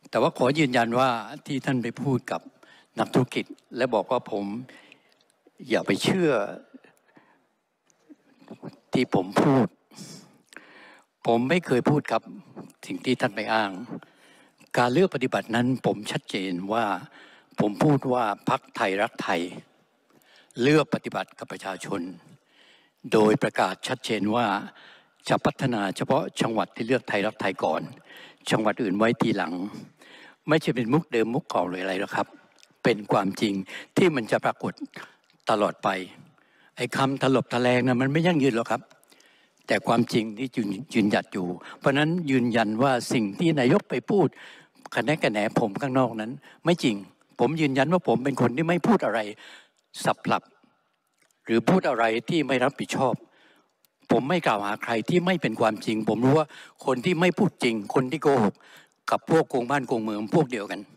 แต่ว่าขอยืนยันว่าที่ท่านไปพูดกับนักธุรกิจและบอกว่าผมอย่าไปเชื่อที่ผมพูดผมไม่เคยพูดครับสิ่งที่ท่านไปอ้างการเลือกปฏิบัตินั้นผมชัดเจนว่าผมพูดว่าพรรคไทยรักไทยเลือกปฏิบัติกับประชาชนโดยประกาศชัดเจนว่าจะพัฒนาเฉพาะจังหวัดที่เลือกไทยรักไทยก่อนจังหวัดอื่นไว้ทีหลังไม่ใช่เป็นมุกเดิมมุกเก่าหรืออะไรหรอกครับเป็นความจริงที่มันจะปรากฏตลอดไปไอ้คำถลบทะแลงนะมันไม่ยั่งยืนหรอกครับแต่ความจริงที่ยืนหยัดอยู่เพราะนั้นยืนยันว่าสิ่งที่นายกไปพูดคะแนนกระแหนผมข้างนอกนั้นไม่จริงผมยืนยันว่าผมเป็นคนที่ไม่พูดอะไรสับหลับหรือพูดอะไรที่ไม่รับผิดชอบผมไม่กล่าวหาใครที่ไม่เป็นความจริงผมรู้ว่าคนที่ไม่พูดจริงคนที่โกหกกับพวกโกงบ้านโกงเมืองพวกเดียวกัน